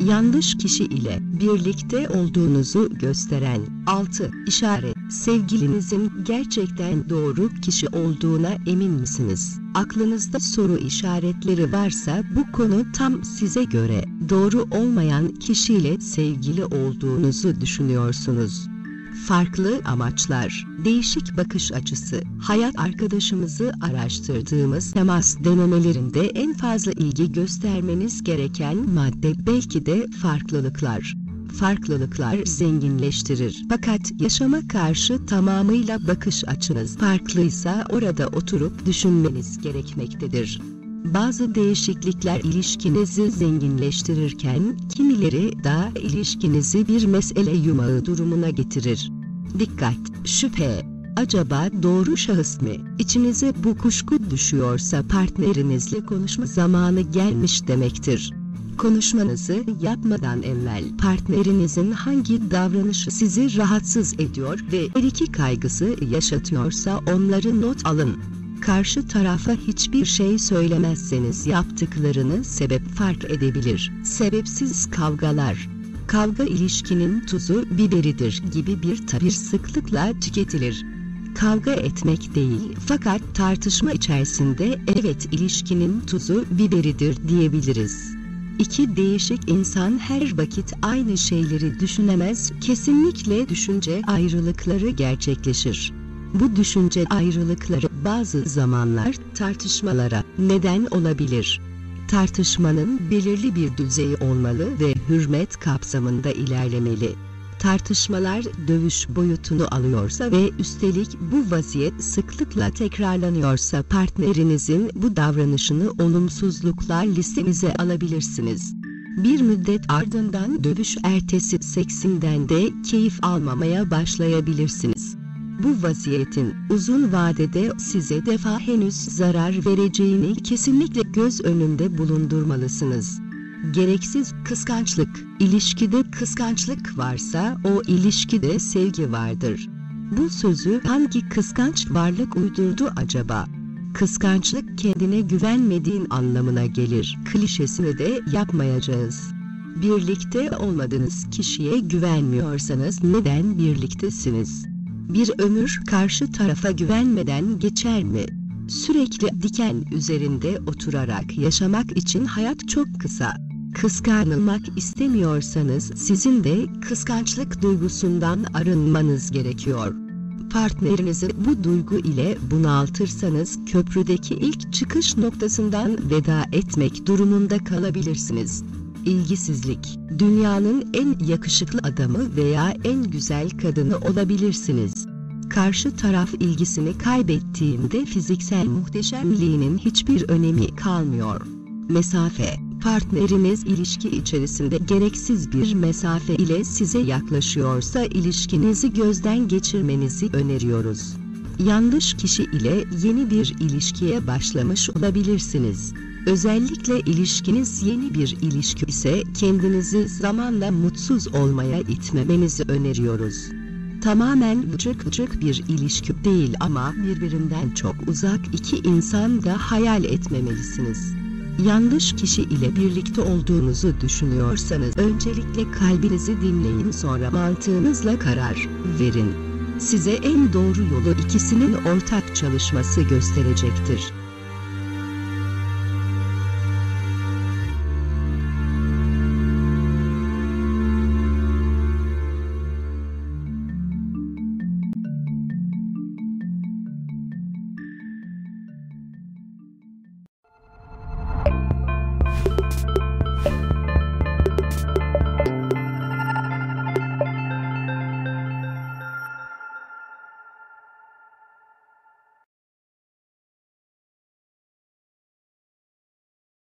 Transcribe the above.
yanlış kişi ile birlikte olduğunuzu gösteren 6 işaret. Sevgilinizin gerçekten doğru kişi olduğuna emin misiniz? Aklınızda soru işaretleri varsa bu konu tam size göre. Doğru olmayan kişiyle sevgili olduğunuzu düşünüyorsunuz. Farklı amaçlar, değişik bakış açısı. Hayat arkadaşımızı araştırdığımız temas denemelerinde en fazla ilgi göstermeniz gereken madde belki de farklılıklar. Farklılıklar zenginleştirir. Fakat yaşama karşı tamamıyla bakış açınız farklıysa orada oturup düşünmeniz gerekmektedir. Bazı değişiklikler ilişkinizi zenginleştirirken, kimileri da ilişkinizi bir mesele yumağı durumuna getirir. Dikkat! Şüphe! Acaba doğru şahıs mı? İçinize bu kuşku düşüyorsa partnerinizle konuşma zamanı gelmiş demektir. Konuşmanızı yapmadan evvel partnerinizin hangi davranışı sizi rahatsız ediyor ve her iki kaygısı yaşatıyorsa onları not alın. Karşı tarafa hiçbir şey söylemezseniz yaptıklarını sebep fark edebilir. Sebepsiz kavgalar. Kavga ilişkinin tuzu biberidir gibi bir tabir sıklıkla tüketilir. Kavga etmek değil fakat tartışma içerisinde evet ilişkinin tuzu biberidir diyebiliriz. İki değişik insan her vakit aynı şeyleri düşünemez, kesinlikle düşünce ayrılıkları gerçekleşir. Bu düşünce ayrılıkları bazı zamanlar tartışmalara neden olabilir. Tartışmanın belirli bir düzeyi olmalı ve hürmet kapsamında ilerlemeli. Tartışmalar dövüş boyutunu alıyorsa ve üstelik bu vaziyet sıklıkla tekrarlanıyorsa partnerinizin bu davranışını olumsuzluklar listenize alabilirsiniz. Bir müddet ardından dövüş ertesi seksinden de keyif almamaya başlayabilirsiniz. Bu vaziyetin uzun vadede size henüz zarar vereceğini kesinlikle göz önünde bulundurmalısınız. Gereksiz kıskançlık. İlişkide kıskançlık varsa o ilişkide sevgi vardır. Bu sözü hangi kıskanç varlık uydurdu acaba? Kıskançlık kendine güvenmediğin anlamına gelir. Klişesini de yapmayacağız. Birlikte olmadığınız kişiye güvenmiyorsanız neden birliktesiniz? Bir ömür karşı tarafa güvenmeden geçer mi? Sürekli diken üzerinde oturarak yaşamak için hayat çok kısa. Kıskanılmak istemiyorsanız sizin de kıskançlık duygusundan arınmanız gerekiyor. Partnerinizi bu duygu ile bunaltırsanız köprüdeki ilk çıkış noktasından veda etmek durumunda kalabilirsiniz. İlgisizlik. Dünyanın en yakışıklı adamı veya en güzel kadını olabilirsiniz. Karşı taraf ilgisini kaybettiğinde fiziksel muhteşemliğinin hiçbir önemi kalmıyor. Mesafe. Partneriniz ilişki içerisinde gereksiz bir mesafe ile size yaklaşıyorsa ilişkinizi gözden geçirmenizi öneriyoruz. Yanlış kişi ile yeni bir ilişkiye başlamış olabilirsiniz. Özellikle ilişkiniz yeni bir ilişki ise kendinizi zamanla mutsuz olmaya itmemenizi öneriyoruz. Tamamen vıcık bir ilişki değil ama birbirinden çok uzak iki insan da hayal etmemelisiniz. Yanlış kişi ile birlikte olduğunuzu düşünüyorsanız öncelikle kalbinizi dinleyin, sonra mantığınızla karar verin. Size en doğru yolu ikisinin ortak çalışması gösterecektir.